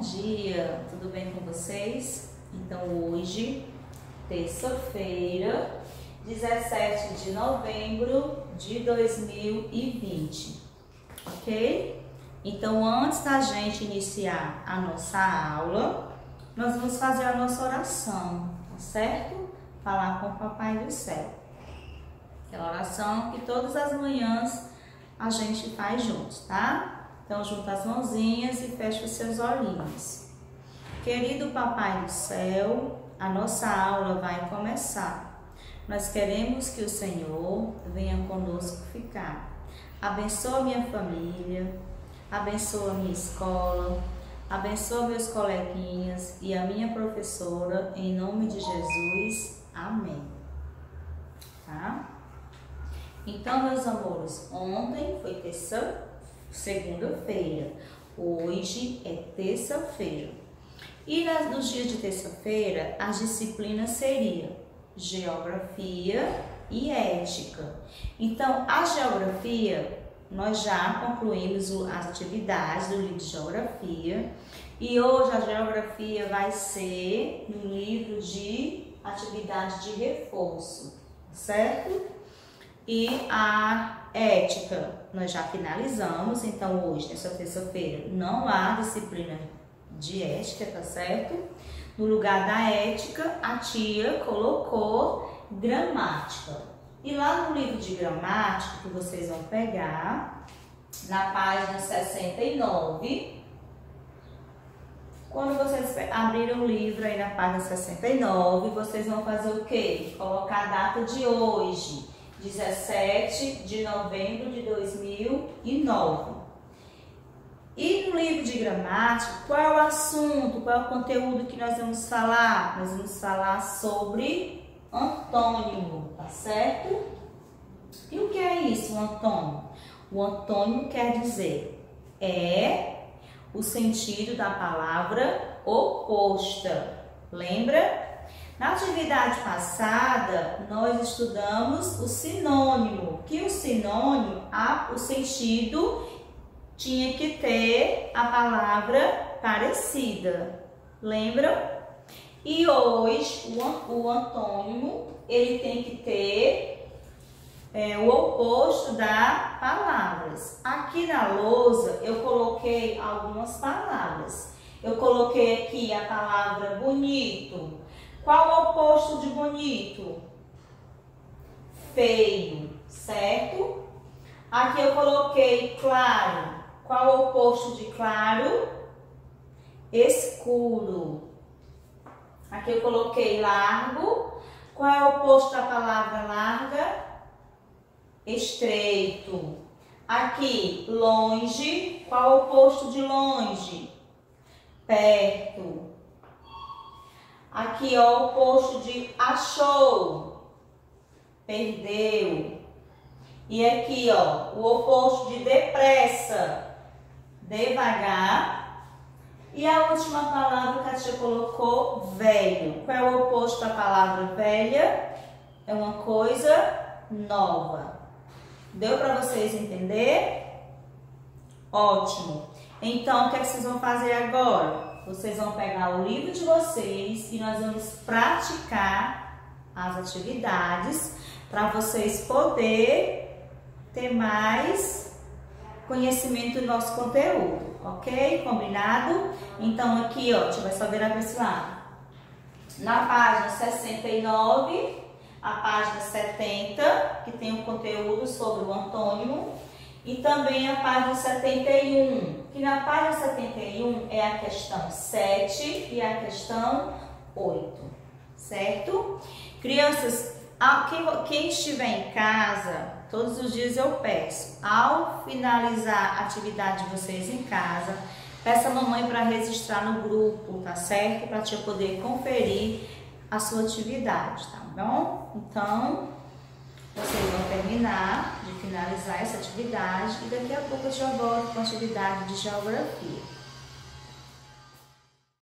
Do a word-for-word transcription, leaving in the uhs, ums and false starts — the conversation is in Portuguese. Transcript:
dia, tudo bem com vocês? Então hoje, terça-feira, dezessete de novembro de dois mil e vinte, ok? Então antes da gente iniciar a nossa aula, nós vamos fazer a nossa oração, tá certo? Falar com o Papai do Céu. Aquela oração que todas as manhãs a gente faz juntos, tá? Então junta as mãozinhas e fecha os seus olhinhos. Querido Papai do Céu, a nossa aula vai começar. Nós queremos que o Senhor venha conosco ficar. Abençoa minha família, abençoa minha escola, abençoa meus coleguinhas e a minha professora, em nome de Jesus. Amém. Tá? Então, meus amores, ontem foi terça, segunda-feira, hoje é terça-feira. E nas, nos dias de terça-feira, as disciplinas seriam geografia e ética. Então, a geografia, nós já concluímos as atividades do livro de geografia e hoje a geografia vai ser no livro de atividade de reforço, certo? E a ética nós já finalizamos, então hoje, nessa terça-feira, não há disciplina de ética, tá certo? No lugar da ética, a tia colocou gramática. E lá no livro de gramática, que vocês vão pegar, na página sessenta e nove, quando vocês abrirem o livro aí na página sessenta e nove, vocês vão fazer o quê? Colocar a data de hoje, dezessete de novembro de dois mil e nove. E no livro de gramática, qual é o assunto, qual é o conteúdo que nós vamos falar? Nós vamos falar sobre antônimo, tá certo? E o que é isso, o antônimo? O antônimo quer dizer é o sentido da palavra oposta. Lembra? Na atividade passada, nós estudamos o sinônimo, que o sinônimo, a, o sentido tinha que ter a palavra parecida, lembra? E hoje, o, o antônimo, ele tem que ter é, o oposto das palavras. Aqui na lousa, eu coloquei algumas palavras. Eu coloquei aqui a palavra bonito. Qual o oposto de bonito? Feio, certo? Aqui eu coloquei claro. Qual o oposto de claro? Escuro. Aqui eu coloquei largo. Qual é o oposto da palavra larga? Estreito. Aqui, longe. Qual o oposto de longe? Perto. Aqui, ó, o oposto de achou, perdeu. E aqui, ó, o oposto de depressa, devagar. E a última palavra que a tia colocou, velho. Qual é o oposto da palavra velha? É uma coisa nova. Deu para vocês entender? Ótimo. Então, o que é que vocês vão fazer agora? Vocês vão pegar o livro de vocês e nós vamos praticar as atividades para vocês poderem ter mais conhecimento do nosso conteúdo, ok? Combinado? Então aqui, ó, deixa eu só virar para esse lado. Na página sessenta e nove, a página setenta, que tem o conteúdo sobre o antônimo, e também a página setenta e um, que na página setenta e um é a questão sete e a questão oito, certo? Crianças, quem estiver em casa, todos os dias eu peço, ao finalizar a atividade de vocês em casa, peça a mamãe para registrar no grupo, tá certo? Para te poder conferir a sua atividade, tá bom? Então, vocês vão terminar de finalizar essa atividade e daqui a pouco eu já volto com a atividade de geografia.